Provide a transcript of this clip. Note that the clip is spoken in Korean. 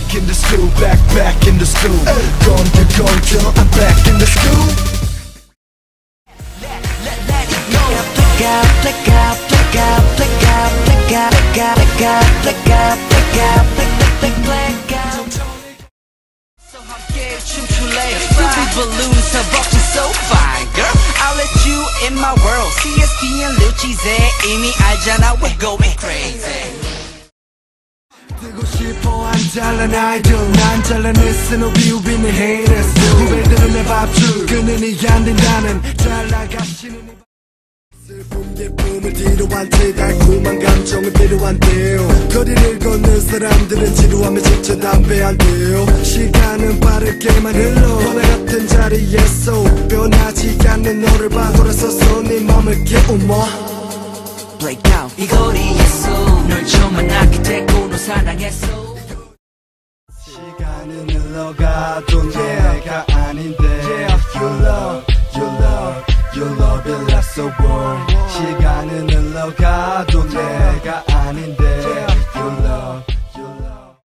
back in the school, back in the school. Gone till I'm back in the school. Let it go. Flick out, flick out, flick out, flick out, flick out, flick out, flick out, flick out, flick out, flick out. So 함께 춤출래? Silly balloons have up to so fine, girl. I'll let you in my world. CSP and Lil Cheese 이미 알잖아, we're going crazy. 뜨고 싶어 안 잘난 아이돌 난 잘난 스노비 우비는 haters 후배들은 내 밥줄 끊으니 안 된다는 잘 나가시는 슬픔 예쁨을 뒤로 한 채 달콤한 감정을 필요한 때요 거리를 걷는 사람들은 지루함에 지쳐 담배 안 돼요 시간은 빠르게만 흘러 변화 같은 자리에서 변하지 않는 너를 봐 돌아서서 네 맘을 깨우며 Break out 이 거리에서 널 처음 만나게 됐고 너 사랑했어 시간은 흘러가도 내가 아닌데 You love it like so warm 시간은 흘러가도 내가 아닌데